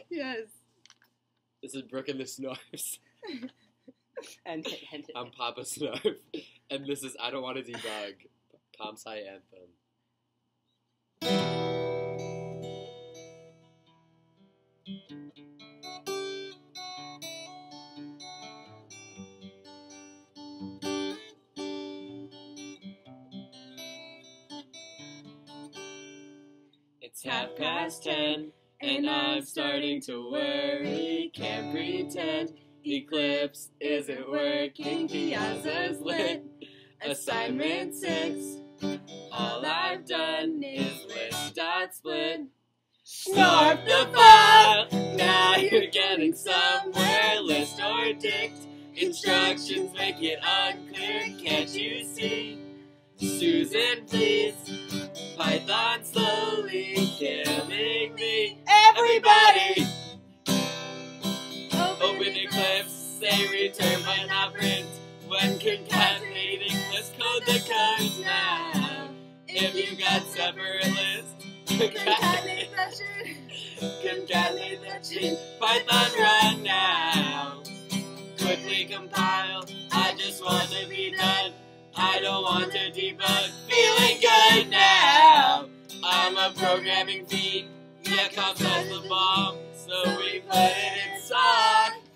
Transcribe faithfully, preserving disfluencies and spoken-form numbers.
Yes. This is Brooke and the Snarfs. and, and, I'm Papa Snarf. And this is I Don't Want to Debug. Comp Sci Anthem. It's half past ten, and I'm starting to worry. Can't pretend Eclipse isn't working. Piazza's lit. Assignment six. All I've done is list dot split. Snarf the file. Now you're getting somewhere. List or dict. Instructions make it unclear. Can't you see? Susan, please. Python slowly killing me. Everybody! Open Eclipse, say return but not print. When concatenating, let's code the codes now. If you got separate lists, concatenate that shit. Concatenate that shit. Python run now. Quickly compile, I just want to be done. I don't want to debug, feeling good now. I'm a programming fiend, yeah, comp says the bomb, so we put it in song.